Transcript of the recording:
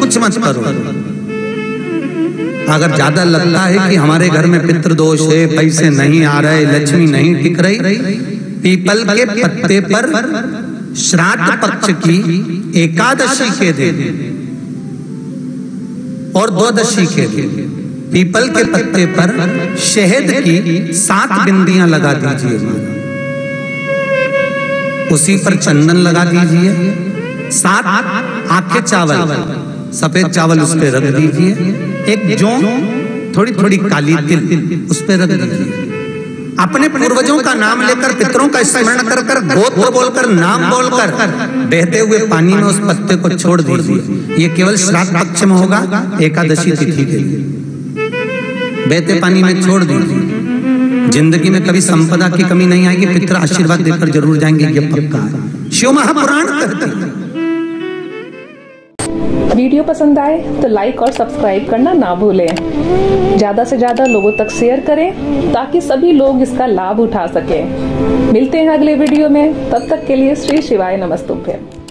कुछ मत करो। अगर ज्यादा लगता है कि हमारे घर में पितृदोष है, पैसे नहीं आ रहे, लक्ष्मी नहीं टिक रही, पीपल के पत्ते पर श्राद्ध पक्ष की एकादशी के दिन और द्वादशी के दिन पीपल के पत्ते पर शहद की 7 बिंदियां लगा दीजिए। उसी पर चंदन लगा दीजिए। 7 आखे चावल, सफेद चावल उस पर रख दीजिए। एक जौ, थोड़ी थोड़ी काली तिल उस पर रख दीजिए। अपने पूर्वजों का नाम लेकर, पितरों का स्मरण कर कर, गोत्र बोलकर, नाम बोलकर बहते हुए पानी में उस पत्ते को छोड़ दीजिए। ये केवल श्राद्ध पक्ष में होगा, एकादशी तिथि के लिए बहते पानी में छोड़ दीजिए। जिंदगी में कभी संपदा की कमी नहीं आएगी, पितर आशीर्वाद देकर जरूर जाएंगे, ये पक्का है। शिव महापुराण कहते हैं। वीडियो पसंद आए तो लाइक और सब्सक्राइब करना ना भूलें। ज्यादा से ज्यादा लोगों तक शेयर करें ताकि सभी लोग इसका लाभ उठा सकें। मिलते हैं अगले वीडियो में, तब तक के लिए श्री शिवाय नमस्तुभ्यं।